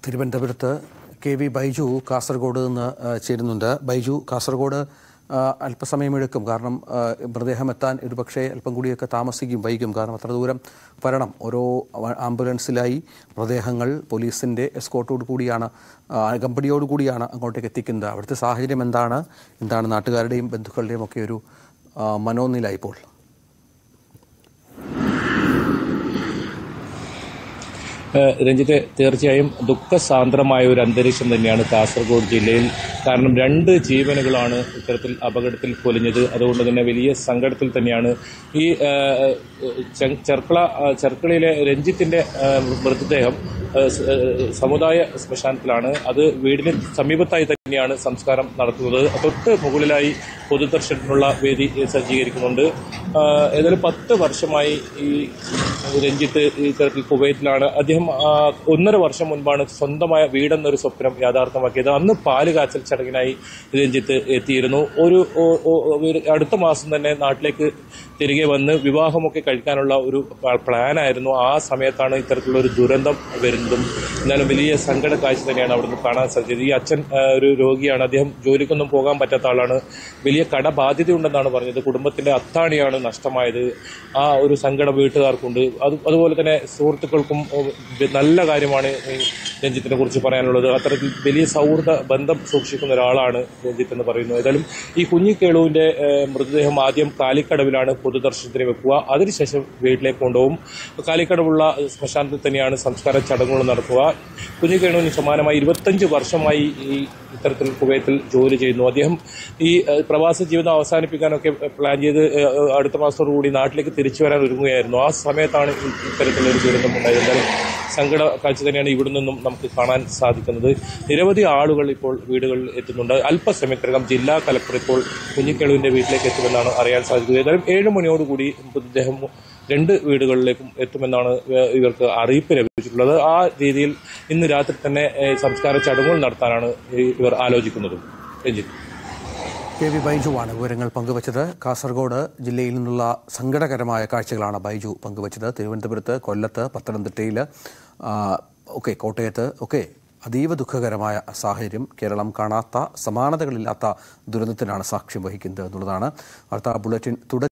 തിരുവനന്തപുരത്ത് KV ബൈജു കാസർഗോഡ് നിന്ന് ചേരുന്നുണ്ട്. ബൈജു, കാസർഗോഡ് അല്പസമയമെടുക്കും, കാരണം മൃതദേഹം എത്താൻ ഒരുപക്ഷെ അല്പം കൂടിയൊക്കെ താമസിക്കും, വൈകും. കാരണം അത്ര ദൂരം വരണം. ഓരോ ആംബുലൻസിലായി മൃതദേഹങ്ങൾ പോലീസിൻ്റെ എസ്കോർട്ടോടുകൂടിയാണ്, അകമ്പടിയോടുകൂടിയാണ് അങ്ങോട്ടേക്ക് എത്തിക്കുന്നത്. അവിടുത്തെ സാഹചര്യം എന്താണ് നാട്ടുകാരുടെയും ബന്ധുക്കളുടെയും ഒക്കെ ഒരു മനോനില ഇപ്പോൾ? രഞ്ജിത്ത്, തീർച്ചയായും ദുഃഖസാന്ദ്രമായ ഒരു അന്തരീക്ഷം തന്നെയാണ് കാസർഗോഡ് ജില്ലയിൽ. കാരണം 2 ജീവനുകളാണ് ഇത്തരത്തിൽ അപകടത്തിൽ പൊലിഞ്ഞത്. അതുകൊണ്ട് തന്നെ വലിയ സങ്കടത്തിൽ തന്നെയാണ് ഈ ചെർക്കളയിലെ രഞ്ജിത്തിന്റെ മൃതദേഹം സമുദായ ശ്മശാനത്തിലാണ്. അത് വീടിന് സമീപത്തായി തന്നെയാണ് സംസ്കാരം നടത്തുന്നത്. തൊട്ട് മുകളിലായി പൊതുദർശനത്തിനുള്ള വേദി സജ്ജീകരിക്കുന്നുണ്ട്. ഏതായാലും 10 വർഷമായി ഈ രഞ്ജിത്ത് ഇത്തരത്തിൽ കുവൈറ്റിലാണ്. അദ്ദേഹം 1.5 വർഷം മുൻപാണ് സ്വന്തമായ വീടെന്നൊരു സ്വപ്നം യാഥാർത്ഥ്യമാക്കിയത്. അന്ന് പാല് കാച്ചൽ ചടങ്ങിനായി രഞ്ജിത്ത് എത്തിയിരുന്നു. ഒരു അടുത്ത മാസം തന്നെ നാട്ടിലേക്ക് തിരികെ വന്ന് വിവാഹമൊക്കെ കഴിക്കാനുള്ള ഒരു പ്ലാനായിരുന്നു. ആ സമയത്താണ് ഇത്തരത്തിലുള്ള ഒരു ദുരന്തം വരുന്നതും. എന്നാലും വലിയ സങ്കട കാഴ്ച തന്നെയാണ് അവിടുന്ന് കാണാൻ സാധിച്ചത്. ഈ അച്ഛൻ ഒരു രോഗിയാണ്, അദ്ദേഹം ജോലിക്കൊന്നും പോകാൻ പറ്റാത്ത ആളാണ്. വലിയ കടബാധ്യതയുണ്ടെന്നാണ് പറഞ്ഞത്. കുടുംബത്തിന്റെ അത്താണിയാണ് നഷ്ടമായത്. ആ ഒരു സങ്കടം വീട്ടുകാർക്കുണ്ട്. അതുപോലെ തന്നെ സുഹൃത്തുക്കൾക്കും നല്ല കാര്യമാണ് രഞ്ജിത്തിനെ കുറിച്ച് പറയാനുള്ളത്. അത്തരത്തിൽ വലിയ സൗഹൃദ ബന്ധം സൂക്ഷിക്കുന്ന ഒരാളാണ് രഞ്ജിത്ത് എന്ന് പറയുന്നു. ഏതായാലും ഈ കുഞ്ഞിക്കേളുവിന്റെ മൃതദേഹം ആദ്യം കാലിക്കടവിലാണ് പൊതുദർശനത്തിന് വെക്കുക. അതിനുശേഷം വീട്ടിലേക്ക് കൊണ്ടുപോകും. കാലിക്കടവുള്ള ശ്മശാനത്തിൽ തന്നെയാണ് സംസ്കാര ചടങ്ങുകൾ നടക്കുക. കുഞ്ഞിക്കേളുവിന് സമാനമായി 25 വർഷമായി ഈ ഇത്തരത്തിൽ കുവൈത്തിൽ ജോലി ചെയ്യുന്നു. അദ്ദേഹം ഈ പ്രവാസ ജീവിതം അവസാനിപ്പിക്കാനൊക്കെ പ്ലാൻ ചെയ്ത് അടുത്ത മാസത്തോടുകൂടി നാട്ടിലേക്ക് തിരിച്ചു വരാൻ ഒരുങ്ങുകയായിരുന്നു. ആ സമയത്താണ് ഇത്തരത്തിലൊരു ദുരന്തം ഉണ്ടായത്. എന്തായാലും സങ്കട കാഴ്ച തന്നെയാണ് ഇവിടെ നിന്നും നമുക്ക് കാണാൻ സാധിക്കുന്നത്. നിരവധി ആളുകൾ ഇപ്പോൾ വീടുകളിൽ എത്തുന്നുണ്ട്. അല്പസമയത്തിനകം ജില്ലാ കലക്ടർ ഇപ്പോൾ കുഞ്ഞിക്കേളുവിന്റെ വീട്ടിലേക്ക് എത്തുമെന്നാണ് അറിയാൻ സാധിക്കുന്നത്. ഏതായാലും 7 മണിയോടുകൂടി മൃതദേഹം 2 വീടുകളിലേക്കും എത്തുമെന്നാണ് ഇവർക്ക് അറിയിപ്പ് ലഭിച്ചിട്ടുള്ളത്. ആ രീതിയിൽ ഇന്ന് രാത്രി തന്നെ സംസ്കാര ചടങ്ങുകൾ നടത്താനാണ് ഇവർ ആലോചിക്കുന്നത്. രഞ്ജിത്ത്, KV ബൈജുവാണ് വിവരങ്ങൾ പങ്കുവച്ചത്. കാസർഗോഡ് ജില്ലയിൽ നിന്നുള്ള സങ്കടകരമായ കാഴ്ചകളാണ് ബൈജു പങ്കുവച്ചത്. തിരുവനന്തപുരത്ത്, കൊല്ലത്ത്, പത്തനംതിട്ടയിൽ, കോട്ടയത്ത് ഒക്കെ അതീവ ദുഃഖകരമായ സാഹചര്യം. കേരളം കാണാത്ത, സമാനതകളില്ലാത്ത ദുരന്തത്തിനാണ് സാക്ഷ്യം വഹിക്കുന്നത് എന്നുള്ളതാണ്. വാർത്താ ബുള്ളറ്റിൻ തുടരും.